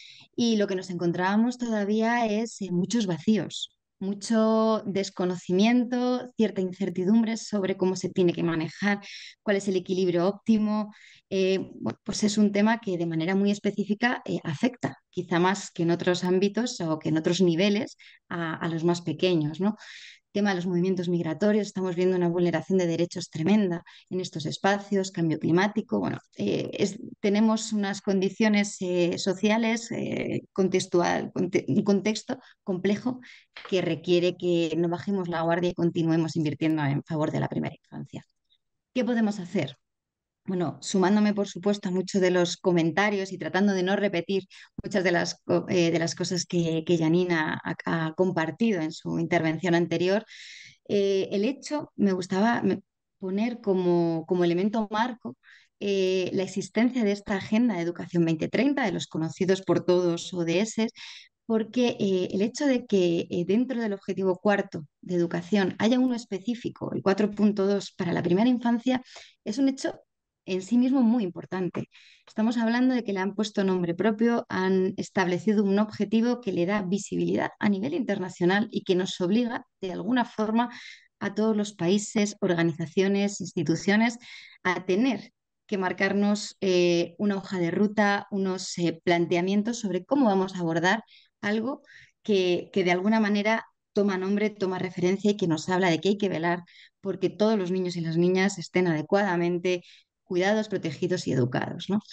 Y lo que nos encontrábamos todavía es eh, muchos vacíos, mucho desconocimiento, cierta incertidumbre sobre cómo se tiene que manejar, cuál es el equilibrio óptimo. Eh, bueno, pues es un tema que de manera muy específica eh, afecta, quizá más que en otros ámbitos o que en otros niveles, a, a los más pequeños, ¿no? Tema de los movimientos migratorios, estamos viendo una vulneración de derechos tremenda en estos espacios, cambio climático. Bueno, eh, es- tenemos unas condiciones eh, sociales, eh, contextual, conte- un contexto complejo que requiere que no bajemos la guardia y continuemos invirtiendo en favor de la primera infancia. ¿Qué podemos hacer? Bueno, sumándome por supuesto a muchos de los comentarios y tratando de no repetir muchas de las, co- eh, de las cosas que, que Janina ha, ha compartido en su intervención anterior, eh, el hecho me gustaba me- poner como, como elemento marco eh, la existencia de esta Agenda de Educación dos mil treinta, de los conocidos por todos O D S, porque eh, el hecho de que eh, dentro del objetivo cuarto de educación haya uno específico, el cuatro punto dos para la primera infancia, es un hecho en sí mismo muy importante. Estamos hablando de que le han puesto nombre propio, han establecido un objetivo que le da visibilidad a nivel internacional y que nos obliga de alguna forma a todos los países, organizaciones, instituciones a tener que marcarnos eh, una hoja de ruta, unos eh, planteamientos sobre cómo vamos a abordar algo que, que de alguna manera toma nombre, toma referencia y que nos habla de que hay que velar porque todos los niños y las niñas estén adecuadamente cuidados, protegidos y educados, ¿no?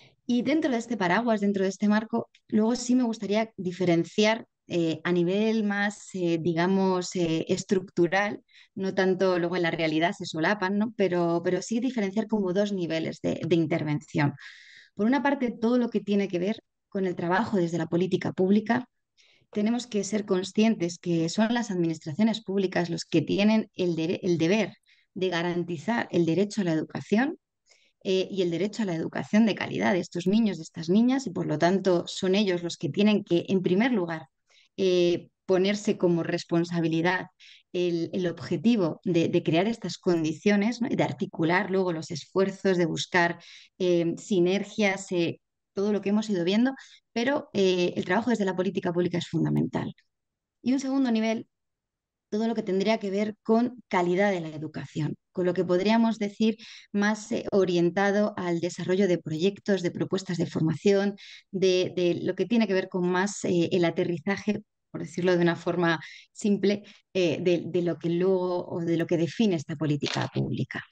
Y dentro de este paraguas, dentro de este marco, luego sí me gustaría diferenciar eh, a nivel más, eh, digamos, eh, estructural, no tanto luego en la realidad se solapan, ¿no? Pero, pero sí diferenciar como dos niveles de, de intervención. Por una parte, todo lo que tiene que ver con el trabajo desde la política pública, tenemos que ser conscientes que son las administraciones públicas los que tienen el, dere- el deber de garantizar el derecho a la educación eh, y el derecho a la educación de calidad de estos niños, de estas niñas, y por lo tanto son ellos los que tienen que, en primer lugar, eh, ponerse como responsabilidad el, el objetivo de, de crear estas condiciones, ¿no? Y de articular luego los esfuerzos, de buscar eh, sinergias, eh, todo lo que hemos ido viendo, pero eh, el trabajo desde la política pública es fundamental. Y un segundo nivel, todo lo que tendría que ver con calidad de la educación, con lo que podríamos decir más eh, orientado al desarrollo de proyectos, de propuestas de formación, de, de lo que tiene que ver con más eh, el aterrizaje, por decirlo de una forma simple, eh, de, de lo que luego o de lo que define esta política pública.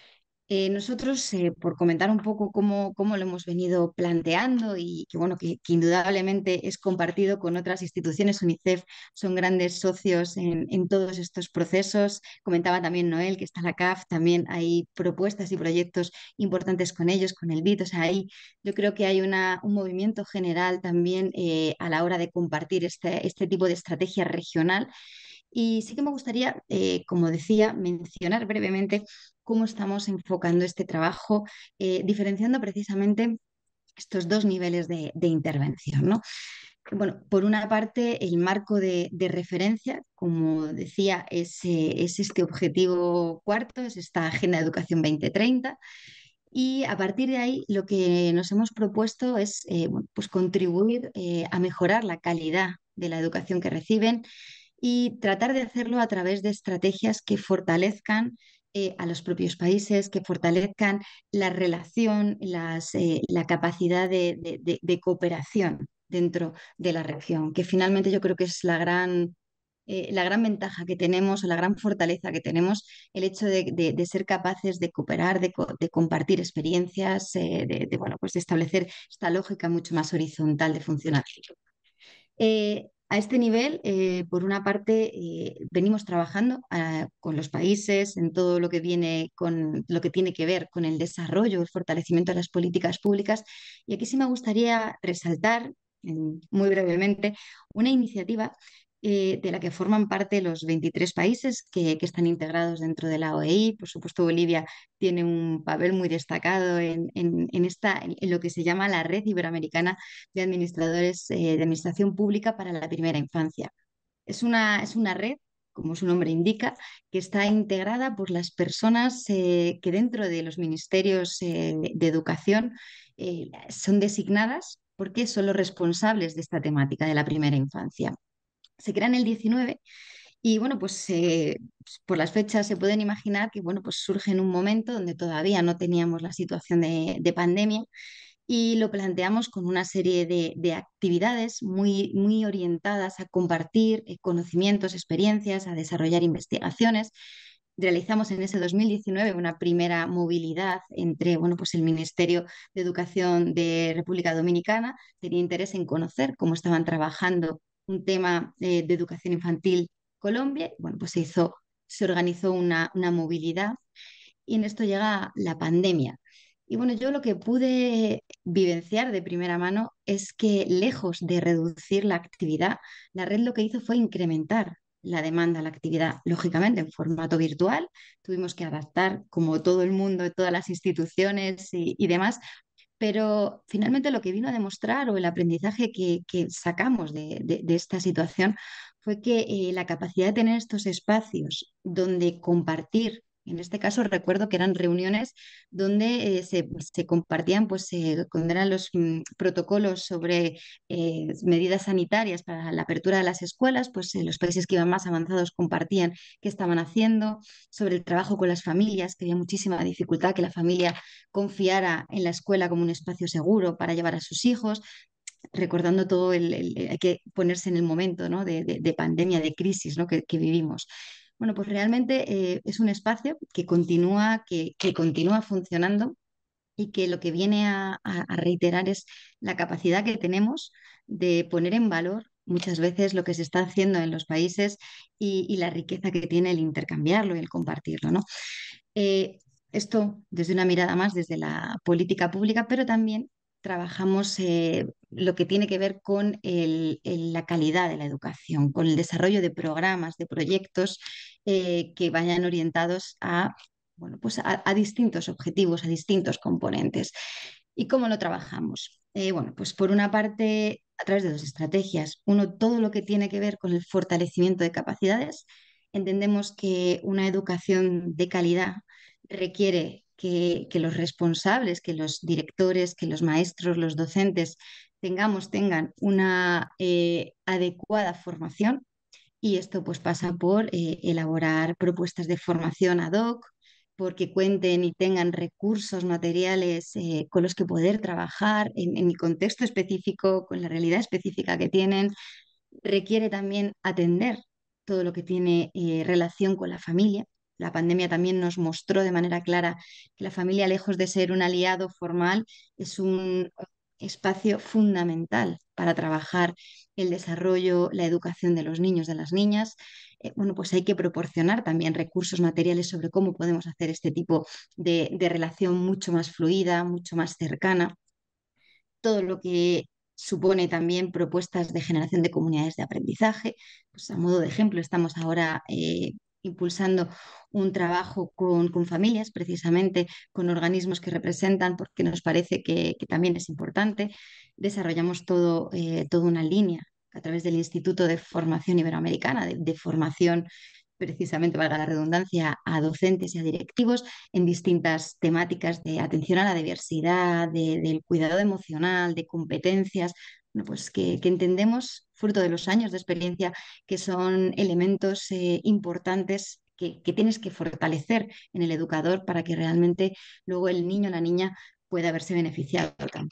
Eh, nosotros, eh, por comentar un poco cómo, cómo lo hemos venido planteando y que, bueno, que, que indudablemente es compartido con otras instituciones, UNICEF son grandes socios en, en todos estos procesos. Comentaba también Noel que está la C A F, también hay propuestas y proyectos importantes con ellos, con el B I D. O sea, ahí yo creo que hay una, un movimiento general también eh, a la hora de compartir este, este tipo de estrategia regional. Y sí que me gustaría, eh, como decía, mencionar brevemente cómo estamos enfocando este trabajo, eh, diferenciando precisamente estos dos niveles de, de intervención, ¿no? Bueno, por una parte, el marco de, de referencia, como decía, es, eh, es este objetivo cuarto, es esta Agenda de Educación dos mil treinta. Y a partir de ahí, lo que nos hemos propuesto es eh, bueno, pues contribuir eh, a mejorar la calidad de la educación que reciben y tratar de hacerlo a través de estrategias que fortalezcan eh, a los propios países, que fortalezcan la relación, las, eh, la capacidad de, de- de- de cooperación dentro de la región, que finalmente yo creo que es la gran, eh, la gran ventaja que tenemos o la gran fortaleza que tenemos, el hecho de, de- de ser capaces de cooperar, de, co- de compartir experiencias, eh, de, de, bueno, pues de establecer esta lógica mucho más horizontal de funcionamiento. Eh, a este nivel, eh, por una parte, eh, venimos trabajando ah, con los países en todo lo que viene con lo que tiene que ver con el desarrollo, el fortalecimiento de las políticas públicas. Y aquí sí me gustaría resaltar, mm, muy brevemente, una iniciativa eh, de la que forman parte los veintitrés países que, que están integrados dentro de la O E I. Por supuesto, Bolivia tiene un papel muy destacado en, en- en esta, en lo que se llama la Red Iberoamericana de Administradores eh, de Administración Pública para la Primera Infancia. Es una, es una red, como su nombre indica, que está integrada por las personas eh, que dentro de los ministerios eh, de educación eh, son designadas porque son los responsables de esta temática de la primera infancia. Se crea en el diecinueve y bueno, pues eh, por las fechas se pueden imaginar que bueno, pues surge en un momento donde todavía no teníamos la situación de, de pandemia y lo planteamos con una serie de, de actividades muy, muy orientadas a compartir eh, conocimientos, experiencias, a desarrollar investigaciones. Realizamos en ese dos mil diecinueve una primera movilidad entre bueno, pues el Ministerio de Educación de República Dominicana, tenía interés en conocer cómo estaban trabajando un tema eh, de educación infantil Colombia. Bueno, pues se hizo, se organizó una, una movilidad y en esto llega la pandemia. Y bueno, yo lo que pude vivenciar de primera mano es que lejos de reducir la actividad, la red lo que hizo fue incrementar la demanda a la actividad, lógicamente en formato virtual. Tuvimos que adaptar, como todo el mundo, todas las instituciones y, y demás, pero finalmente lo que vino a demostrar o el aprendizaje que, que sacamos de, de- de esta situación fue que eh, la capacidad de tener estos espacios donde compartir, en este caso recuerdo que eran reuniones donde eh, se, se compartían, pues eh, cuando eran los mm, protocolos sobre eh, medidas sanitarias para la apertura de las escuelas, pues eh, los países que iban más avanzados compartían qué estaban haciendo, sobre el trabajo con las familias, que había muchísima dificultad que la familia confiara en la escuela como un espacio seguro para llevar a sus hijos, recordando todo el, el- hay que ponerse en el momento, ¿no? de, de- de pandemia, de crisis, ¿no? que, que vivimos. Bueno, pues realmente eh, es un espacio que continúa, que, que continúa funcionando y que lo que viene a, a- a reiterar es la capacidad que tenemos de poner en valor muchas veces lo que se está haciendo en los países y, y la riqueza que tiene el intercambiarlo y el compartirlo, ¿no? Eh, Esto desde una mirada más desde la política pública, pero también trabajamos eh, lo que tiene que ver con el- el- la calidad de la educación, con el desarrollo de programas, de proyectos eh, que vayan orientados a, bueno, pues a, a distintos objetivos, a distintos componentes. ¿Y cómo lo trabajamos? Eh, bueno, pues por una parte, a través de dos estrategias. Uno, todo lo que tiene que ver con el fortalecimiento de capacidades. Entendemos que una educación de calidad requiere que, que los responsables, que los directores, que los maestros, los docentes tengamos, tengan una eh, adecuada formación y esto pues pasa por eh, elaborar propuestas de formación ad hoc, porque cuenten y tengan recursos materiales eh, con los que poder trabajar en, en el contexto específico, con la realidad específica que tienen. Requiere también atender todo lo que tiene eh, relación con la familia. La pandemia también nos mostró de manera clara que la familia, lejos de ser un aliado formal, es un espacio fundamental para trabajar el desarrollo, la educación de los niños, de las niñas. Eh, bueno, pues hay que proporcionar también recursos materiales sobre cómo podemos hacer este tipo de, de relación mucho más fluida, mucho más cercana, todo lo que supone también propuestas de generación de comunidades de aprendizaje. Pues a modo de ejemplo, estamos ahora eh, impulsando un trabajo con, con, familias, precisamente con organismos que representan, porque nos parece que, que también es importante. Desarrollamos todo, eh, toda una línea a través del Instituto de Formación Iberoamericana, de, de formación precisamente, valga la redundancia, a docentes y a directivos en distintas temáticas de atención a la diversidad, de, del cuidado emocional, de competencias, bueno, pues que, que, entendemos, fruto de los años de experiencia, que son elementos eh, importantes que, que tienes que fortalecer en el educador para que realmente luego el niño o la niña pueda verse beneficiado también.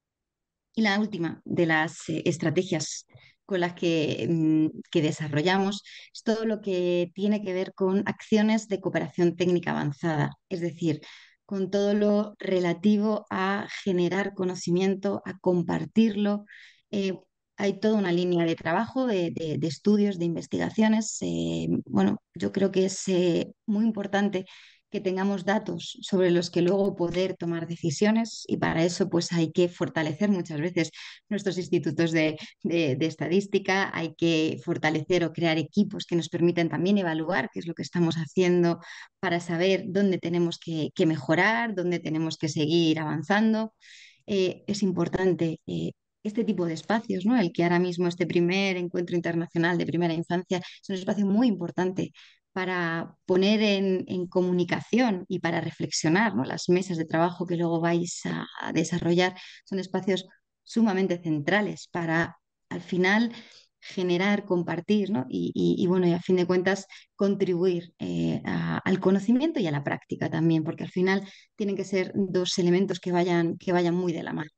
Y la última de las eh, estrategias con las que, mm, que desarrollamos es todo lo que tiene que ver con acciones de cooperación técnica avanzada, es decir, con todo lo relativo a generar conocimiento, a compartirlo. Eh, Hay toda una línea de trabajo, de, de- de estudios, de investigaciones. Eh, bueno, yo creo que es eh, muy importante que tengamos datos sobre los que luego poder tomar decisiones y para eso pues hay que fortalecer muchas veces nuestros institutos de, de, de estadística, hay que fortalecer o crear equipos que nos permiten también evaluar qué es lo que estamos haciendo para saber dónde tenemos que, que mejorar, dónde tenemos que seguir avanzando. Eh, es importante eh, este tipo de espacios, ¿no? El que ahora mismo este primer encuentro internacional de primera infancia es un espacio muy importante para poner en, en comunicación y para reflexionar, ¿no? Las mesas de trabajo que luego vais a, a desarrollar son espacios sumamente centrales para, al final, generar, compartir, ¿no? Y, y- y, bueno, y a fin de cuentas contribuir eh, a- al conocimiento y a la práctica también, porque al final tienen que ser dos elementos que vayan, que vayan muy de la mano.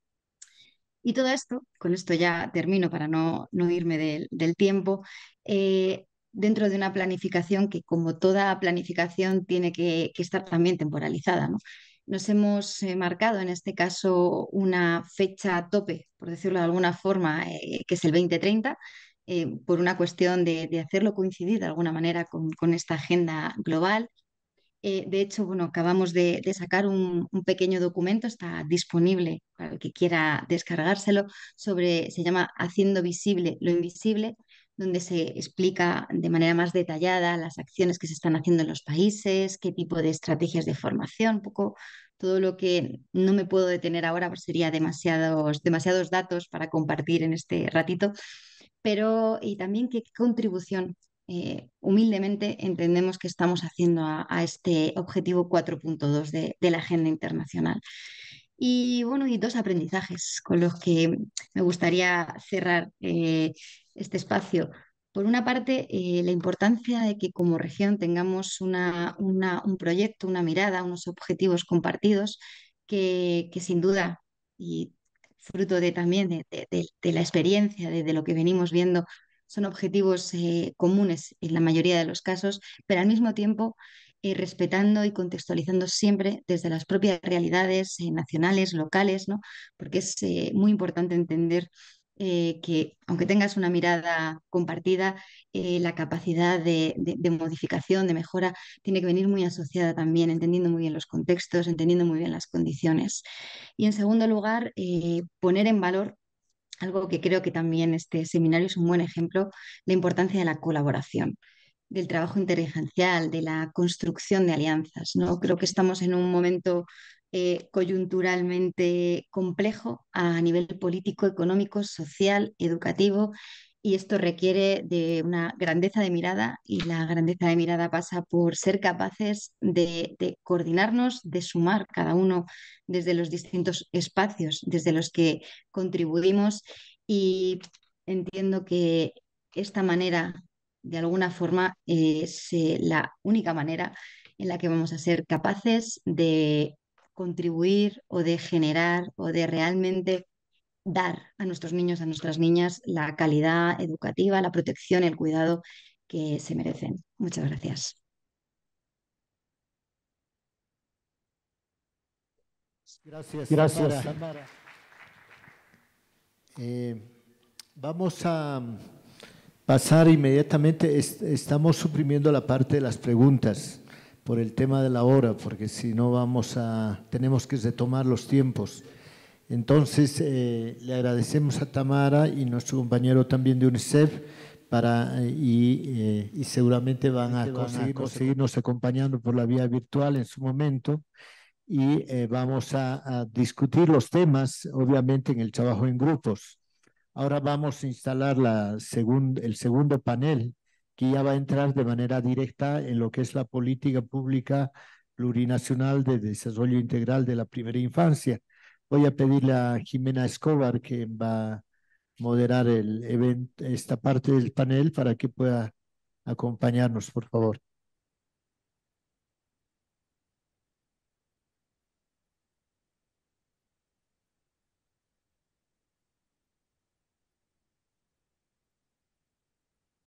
Y todo esto, con esto ya termino para no, no irme del, del tiempo, eh, dentro de una planificación que, como toda planificación, tiene que, que estar también temporalizada, ¿no? Nos hemos eh, marcado en este caso una fecha tope, por decirlo de alguna forma, eh, que es el dos mil treinta, eh, por una cuestión de, de hacerlo coincidir de alguna manera con, con esta agenda global. Eh, de hecho, bueno, acabamos de, de sacar un, un pequeño documento, está disponible para el que quiera descargárselo, sobre, se llama Haciendo visible lo invisible, donde se explica de manera más detallada las acciones que se están haciendo en los países, qué tipo de estrategias de formación, un poco todo lo que no me puedo detener ahora, pues sería demasiados, demasiados datos para compartir en este ratito, pero y también qué contribución eh, humildemente entendemos que estamos haciendo a, a este objetivo cuatro punto dos de, de la agenda internacional. Y bueno, y dos aprendizajes con los que me gustaría cerrar eh, este espacio. Por una parte, eh, la importancia de que como región tengamos una, una- un proyecto, una mirada, unos objetivos compartidos que, que sin duda, y fruto de también de, de- de- de la experiencia, de, de lo que venimos viendo, son objetivos eh, comunes en la mayoría de los casos, pero al mismo tiempo eh, respetando y contextualizando siempre desde las propias realidades eh, nacionales, locales, ¿no? Porque es eh, muy importante entender eh, que, aunque tengas una mirada compartida, eh, la capacidad de, de- de modificación, de mejora, tiene que venir muy asociada también, entendiendo muy bien los contextos, entendiendo muy bien las condiciones. Y en segundo lugar, eh, poner en valor algo que creo que también este seminario es un buen ejemplo, la importancia de la colaboración, del trabajo inteligencial, de la construcción de alianzas, ¿no? Creo que estamos en un momento eh, coyunturalmente complejo a nivel político, económico, social, educativo, y esto requiere de una grandeza de mirada, y la grandeza de mirada pasa por ser capaces de, de coordinarnos, de sumar cada uno desde los distintos espacios desde los que contribuimos, y entiendo que esta manera, de alguna forma, es eh, la única manera en la que vamos a ser capaces de contribuir o de generar o de realmente dar a nuestros niños, a nuestras niñas, la calidad educativa, la protección, el cuidado que se merecen. Muchas gracias. Gracias, Gracias, Tamara. Tamara. Eh, vamos a pasar inmediatamente. Est- estamos suprimiendo la parte de las preguntas por el tema de la hora, porque si no vamos a, tenemos que retomar los tiempos. Entonces, eh, le agradecemos a Tamara y nuestro compañero también de UNICEF para, eh, y, eh, y seguramente van a conseguirnos, seguirnos acompañando por la vía virtual en su momento, y eh, vamos a, a discutir los temas, obviamente, en el trabajo en grupos. Ahora vamos a instalar la segun- el segundo panel, que ya va a entrar de manera directa en lo que es la política pública plurinacional de desarrollo integral de la primera infancia. Voy a pedirle a Jimena Escobar, que va a moderar el evento, esta parte del panel, para que pueda acompañarnos, por favor.